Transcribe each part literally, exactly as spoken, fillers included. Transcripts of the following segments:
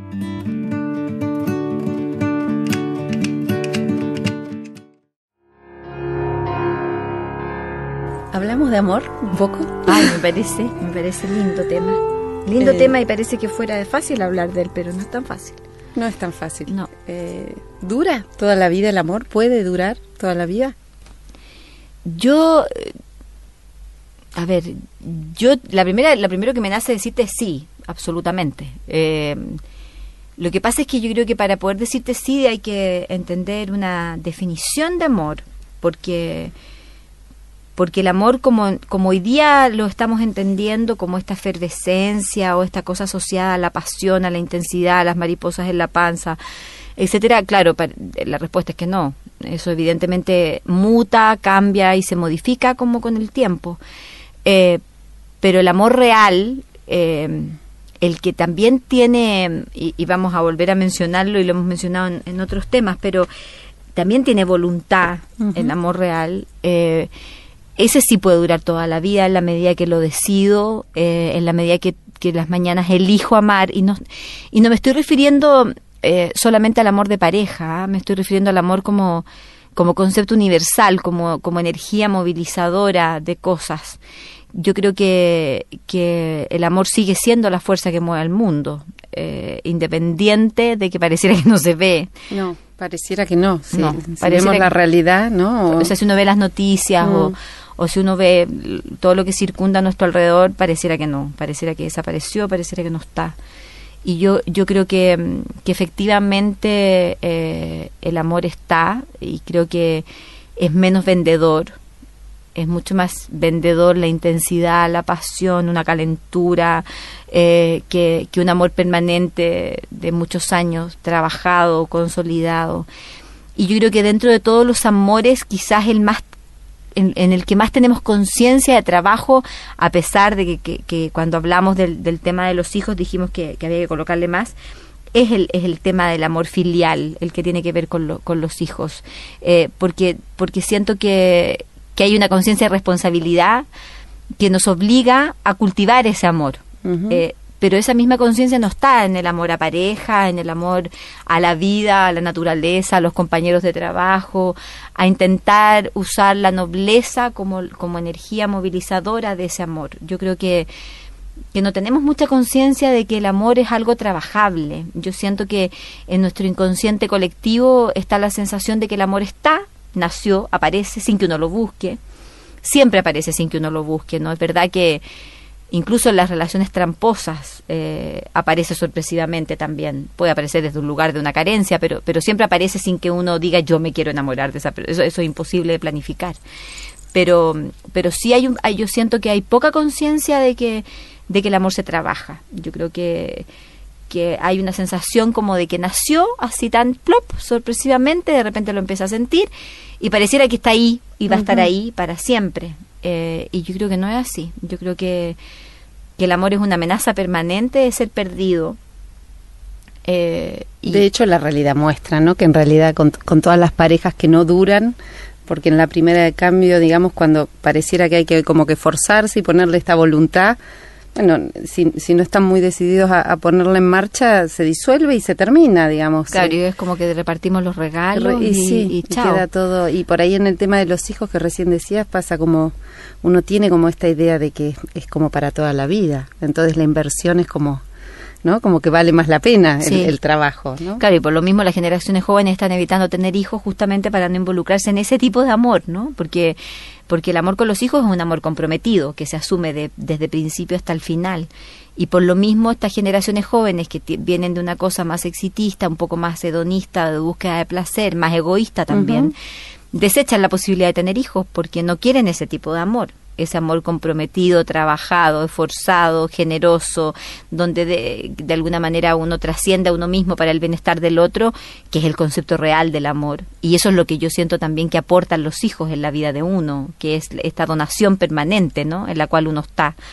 ¿Hablamos de amor un poco? Ay, me parece, me parece lindo tema. Lindo eh, tema y parece que fuera fácil hablar de él, pero no es tan fácil. No es tan fácil. No. Eh, ¿Dura toda la vida el amor? ¿Puede durar toda la vida? Yo, a ver, yo la primera, la primero que me nace decirte es sí, absolutamente. Eh, lo que pasa es que yo creo que para poder decirte sí hay que entender una definición de amor, porque porque el amor como, como hoy día lo estamos entendiendo como esta efervescencia o esta cosa asociada a la pasión, a la intensidad, a las mariposas en la panza, etcétera, claro, la respuesta es que no. Eso evidentemente muta, cambia y se modifica como con el tiempo. Eh, pero el amor real, eh, el que también tiene, y, y vamos a volver a mencionarlo y lo hemos mencionado en, en otros temas, pero también tiene voluntad, uh-huh. El amor real, eh, ese sí puede durar toda la vida en la medida que lo decido, eh, en la medida que, que las mañanas elijo amar, y no, y no me estoy refiriendo eh, solamente al amor de pareja, ¿eh? Me estoy refiriendo al amor como, como concepto universal, como, como energía movilizadora de cosas. Yo creo que, que el amor sigue siendo la fuerza que mueve al mundo, eh, independiente de que pareciera que no se ve. No. Pareciera que no, sí. No, si vemos la realidad, ¿no? O, o sea, si uno ve las noticias mm. o, o si uno ve todo lo que circunda a nuestro alrededor, pareciera que no, pareciera que desapareció, pareciera que no está. Y yo yo creo que, que efectivamente eh, el amor está, y creo que es menos vendedor, es mucho más vendedor la intensidad, la pasión, una calentura, eh, que, que un amor permanente de muchos años, trabajado, consolidado. Y yo creo que dentro de todos los amores, quizás el más en, en el que más tenemos conciencia de trabajo, a pesar de que, que, que cuando hablamos del, del tema de los hijos dijimos que, que había que colocarle más, es el, es el tema del amor filial, el que tiene que ver con, lo, con los hijos. Eh, porque, porque siento que que hay una conciencia de responsabilidad que nos obliga a cultivar ese amor. Uh-huh. Eh, pero esa misma conciencia no está en el amor a pareja, en el amor a la vida, a la naturaleza, a los compañeros de trabajo, a intentar usar la nobleza como, como energía movilizadora de ese amor. Yo creo que, que no tenemos mucha conciencia de que el amor es algo trabajable. Yo siento que en nuestro inconsciente colectivo está la sensación de que el amor está, nació, aparece sin que uno lo busque, siempre aparece sin que uno lo busque, ¿no? Es verdad que incluso en las relaciones tramposas eh, aparece sorpresivamente también, puede aparecer desde un lugar de una carencia, pero pero siempre aparece sin que uno diga yo me quiero enamorar de esa persona, eso, eso es imposible de planificar, pero pero sí hay un, hay, yo siento que hay poca conciencia de que de que el amor se trabaja. Yo creo que que hay una sensación como de que nació así tan plop, sorpresivamente, de repente lo empieza a sentir y pareciera que está ahí y va uh-huh. a estar ahí para siempre. Eh, y yo creo que no es así. Yo creo que, que el amor es una amenaza permanente de ser perdido. Eh, y de hecho, la realidad muestra, ¿no? Que en realidad con, con todas las parejas que no duran, porque en la primera de cambio, digamos, cuando pareciera que hay que como que forzarse y ponerle esta voluntad, bueno, si, si no están muy decididos a, a ponerla en marcha, se disuelve y se termina, digamos. Claro, sí. Y es como que repartimos los regalos y, y, sí, y, y chao. queda todo. Y por ahí en el tema de los hijos que recién decías, pasa como, uno tiene como esta idea de que es como para toda la vida. Entonces la inversión es como, ¿no? Como que vale más la pena sí. el, el trabajo, ¿no? Claro, y por lo mismo las generaciones jóvenes están evitando tener hijos justamente para no involucrarse en ese tipo de amor, ¿no? Porque porque el amor con los hijos es un amor comprometido, que se asume de, desde el principio hasta el final. Y por lo mismo estas generaciones jóvenes que t- vienen de una cosa más exitista, un poco más hedonista, de búsqueda de placer, más egoísta también, uh-huh. desechan la posibilidad de tener hijos porque no quieren ese tipo de amor. Ese amor comprometido, trabajado, esforzado, generoso, donde de, de alguna manera uno trasciende a uno mismo para el bienestar del otro, que es el concepto real del amor. Y eso es lo que yo siento también que aportan los hijos en la vida de uno, que es esta donación permanente, ¿no? En la cual uno está.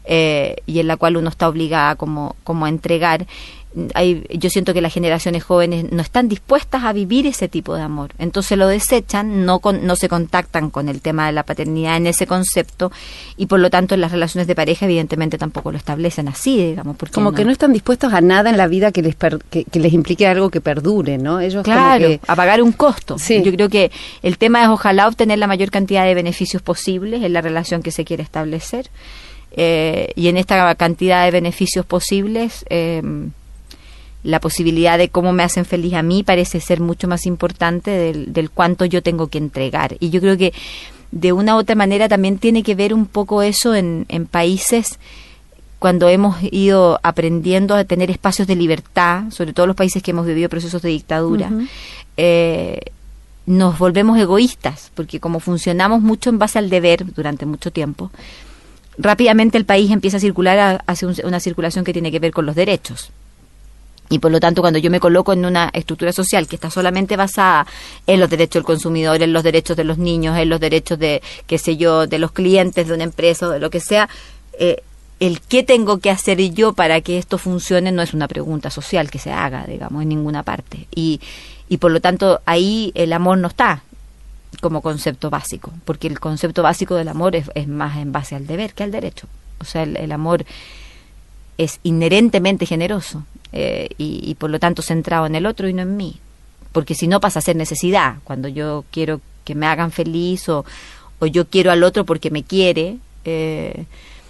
eh, y en la cual uno está obligada como, como a entregar. Hay, yo siento que las generaciones jóvenes no están dispuestas a vivir ese tipo de amor, entonces lo desechan, no con, no se contactan con el tema de la paternidad en ese concepto, y por lo tanto en las relaciones de pareja evidentemente tampoco lo establecen así, digamos, porque como no, que no están dispuestos a nada en la vida que les per, que, que les implique algo que perdure, ¿no? Ellos claro, como que, a pagar un costo. Sí. Yo creo que el tema es ojalá obtener la mayor cantidad de beneficios posibles en la relación que se quiere establecer, eh, y en esta cantidad de beneficios posibles eh, la posibilidad de cómo me hacen feliz a mí parece ser mucho más importante del, del cuánto yo tengo que entregar. Y yo creo que de una u otra manera también tiene que ver un poco eso en, en países cuando hemos ido aprendiendo a tener espacios de libertad, sobre todo los países que hemos vivido procesos de dictadura, uh-huh. eh, nos volvemos egoístas, porque como funcionamos mucho en base al deber durante mucho tiempo, rápidamente el país empieza a circular a, hacia un, una circulación que tiene que ver con los derechos. Y por lo tanto, cuando yo me coloco en una estructura social que está solamente basada en los derechos del consumidor, en los derechos de los niños, en los derechos de, qué sé yo, de los clientes de una empresa o de lo que sea, eh, el qué tengo que hacer yo para que esto funcione no es una pregunta social que se haga, digamos, en ninguna parte. Y, y por lo tanto, ahí el amor no está como concepto básico, porque el concepto básico del amor es, es más en base al deber que al derecho. O sea, el, el amor es inherentemente generoso. Eh, y, y por lo tanto centrado en el otro y no en mí, porque si no pasa a ser necesidad, cuando yo quiero que me hagan feliz o, o yo quiero al otro porque me quiere, eh,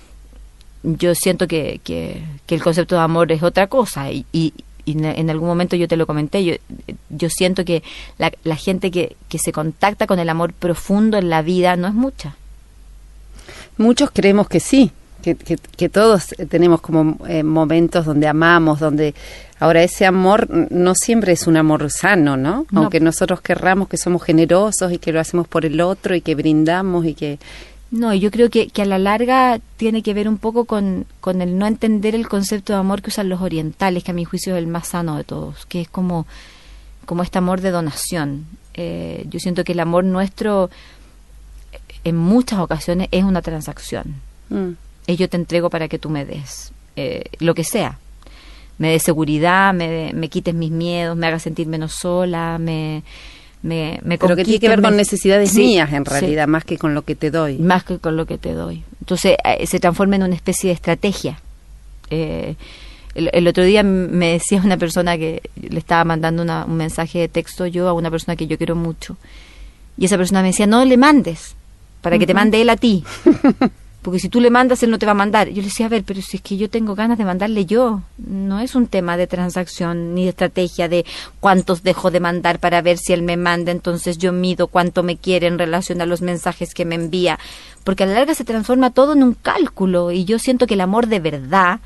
yo siento que, que, que el concepto de amor es otra cosa, y, y, y en algún momento yo te lo comenté, yo, yo siento que la, la gente que, que se contacta con el amor profundo en la vida no es mucha. Muchos creemos que sí, Que, que, que todos tenemos como eh, momentos donde amamos, donde ahora ese amor no siempre es un amor sano, ¿no? No. Aunque nosotros querramos que somos generosos y que lo hacemos por el otro y que brindamos y que... No, yo creo que, que a la larga tiene que ver un poco con, con el no entender el concepto de amor que usan los orientales, que a mi juicio es el más sano de todos, que es como, como este amor de donación. Eh, yo siento que el amor nuestro en muchas ocasiones es una transacción. Mm. Y yo te entrego para que tú me des eh, lo que sea, me des seguridad, me, de, me quites mis miedos, me hagas sentir menos sola, me, me, me pero que tiene que ver me, con necesidades sí, mías en realidad, sí. más que con lo que te doy. Más que con lo que te doy. Entonces eh, se transforma en una especie de estrategia. Eh, el, el otro día me decía una persona que le estaba mandando una, un mensaje de texto yo a una persona que yo quiero mucho, y esa persona me decía, no le mandes, para uh-huh. que te mande él a ti. Porque si tú le mandas, él no te va a mandar. Yo le decía, a ver, pero si es que yo tengo ganas de mandarle yo. No es un tema de transacción ni de estrategia de cuántos dejo de mandar para ver si él me manda. Entonces yo mido cuánto me quiere en relación a los mensajes que me envía. Porque a la larga se transforma todo en un cálculo. Y yo siento que el amor de verdad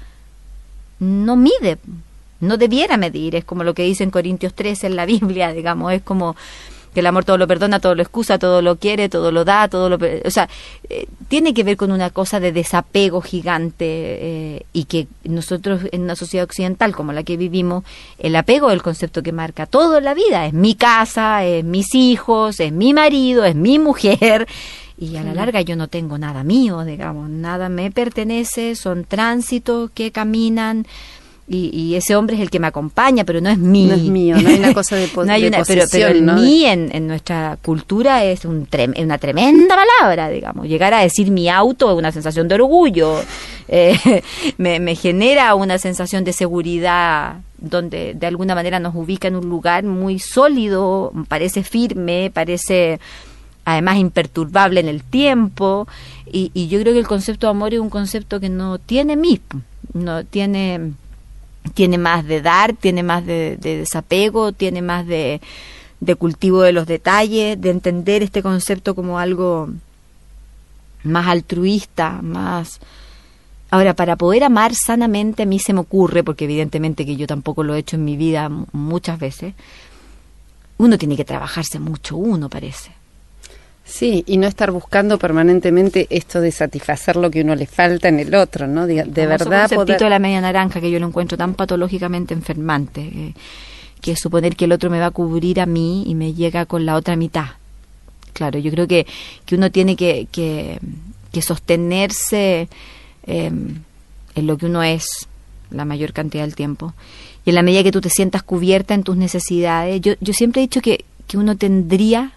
no mide. No debiera medir. Es como lo que dice en Corintios trece en la Biblia, digamos. Es como... que el amor todo lo perdona, todo lo excusa, todo lo quiere, todo lo da, todo lo... O sea, eh, tiene que ver con una cosa de desapego gigante eh, y que nosotros en una sociedad occidental como la que vivimos, el apego es el concepto que marca todo en la vida. Es mi casa, es mis hijos, es mi marido, es mi mujer, y a la larga yo no tengo nada mío, digamos, nada me pertenece, son tránsitos que caminan... Y, y ese hombre es el que me acompaña, pero no es mí. No es mío, no hay una cosa de, po- no hay de una, posesión. Pero, pero el ¿no? mí en, en nuestra cultura es un trem, una tremenda palabra, digamos. Llegar a decir mi auto es una sensación de orgullo. Eh, me, me genera una sensación de seguridad donde de alguna manera nos ubica en un lugar muy sólido, parece firme, parece además imperturbable en el tiempo. Y, y yo creo que el concepto de amor es un concepto que no tiene mí, no tiene... tiene más de dar, tiene más de, de desapego, tiene más de, de cultivo de los detalles, de entender este concepto como algo más altruista, más... Ahora, para poder amar sanamente, a mí se me ocurre, porque evidentemente que yo tampoco lo he hecho en mi vida muchas veces, uno tiene que trabajarse mucho, uno parece. Sí, y no estar buscando permanentemente esto de satisfacer lo que uno le falta en el otro, ¿no? De, de verdad conceptito poder... de la media naranja que yo lo encuentro tan patológicamente enfermante, eh, que es suponer que el otro me va a cubrir a mí y me llega con la otra mitad. Claro, yo creo que, que uno tiene que, que, que sostenerse eh, en lo que uno es la mayor cantidad del tiempo. Y en la medida que tú te sientas cubierta en tus necesidades, yo, yo siempre he dicho que, que uno tendría,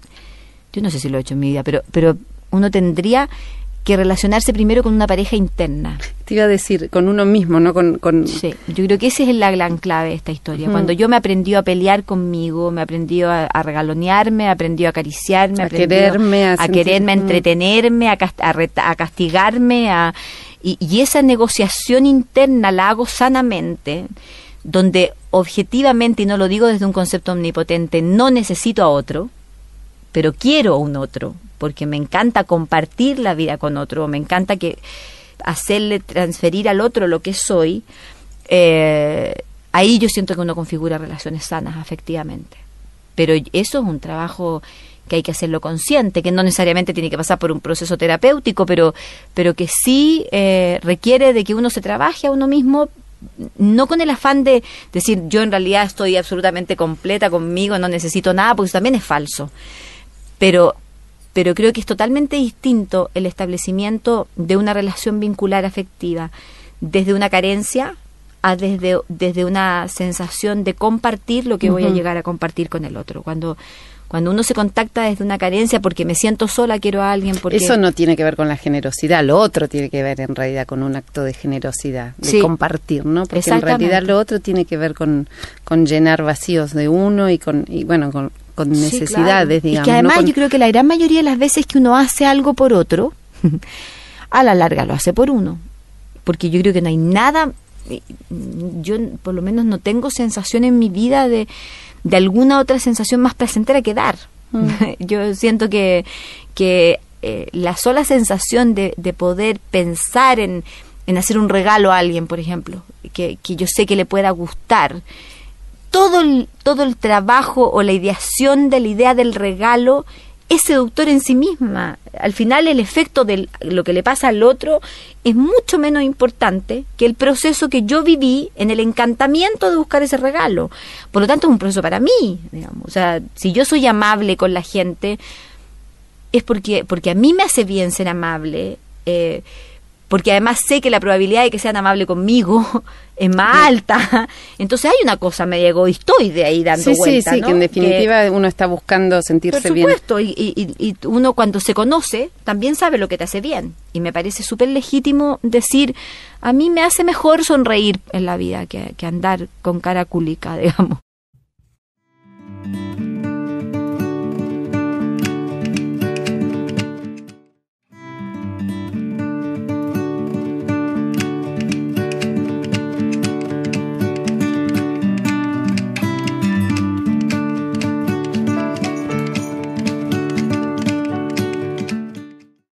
yo no sé si lo he hecho en mi vida, pero, pero uno tendría que relacionarse primero con una pareja interna. Te iba a decir, con uno mismo, ¿no? Con, con... Sí, yo creo que esa es la gran clave de esta historia. Mm. Cuando yo me aprendí a pelear conmigo, me aprendí a, a regalonearme, aprendí a acariciarme, a quererme, a, a sentir... quererme, a entretenerme, a, cast a, a castigarme, a, y, y esa negociación interna la hago sanamente, donde objetivamente, y no lo digo desde un concepto omnipotente, no necesito a otro, pero quiero a un otro, porque me encanta compartir la vida con otro, me encanta que hacerle transferir al otro lo que soy. Eh, ahí yo siento que uno configura relaciones sanas afectivamente. Pero eso es un trabajo que hay que hacerlo consciente, que no necesariamente tiene que pasar por un proceso terapéutico, pero, pero que sí eh, requiere de que uno se trabaje a uno mismo, no con el afán de decir yo en realidad estoy absolutamente completa conmigo, no necesito nada, porque eso también es falso. Pero pero creo que es totalmente distinto el establecimiento de una relación vincular afectiva desde una carencia a desde, desde una sensación de compartir lo que uh-huh. voy a llegar a compartir con el otro. Cuando, cuando uno se contacta desde una carencia porque me siento sola, quiero a alguien porque... Eso no tiene que ver con la generosidad, lo otro tiene que ver en realidad con un acto de generosidad, de sí. compartir, ¿no? Porque en realidad lo otro tiene que ver con, con llenar vacíos de uno y con y bueno con con necesidades, sí, claro. digamos. Y que además ¿no? con... yo creo que la gran mayoría de las veces que uno hace algo por otro, a la larga lo hace por uno. Porque yo creo que no hay nada, yo por lo menos no tengo sensación en mi vida de, de alguna otra sensación más placentera que dar. Mm. Yo siento que, que eh, la sola sensación de, de poder pensar en, en hacer un regalo a alguien, por ejemplo, que, que yo sé que le pueda gustar, Todo el, todo el trabajo o la ideación de la idea del regalo es seductor en sí misma. Al final el efecto de lo que le pasa al otro es mucho menos importante que el proceso que yo viví en el encantamiento de buscar ese regalo. Por lo tanto es un proceso para mí, digamos. O sea, si yo soy amable con la gente es porque, porque a mí me hace bien ser amable, eh, porque además sé que la probabilidad de que sean amables conmigo es más sí. alta. Entonces hay una cosa media egoistoide ahí dando sí, vuelta, sí, sí, ¿no? que en definitiva que, uno está buscando sentirse bien. Por supuesto, bien. Y, y, y uno cuando se conoce también sabe lo que te hace bien. Y me parece súper legítimo decir, a mí me hace mejor sonreír en la vida que, que andar con cara cúlica, digamos.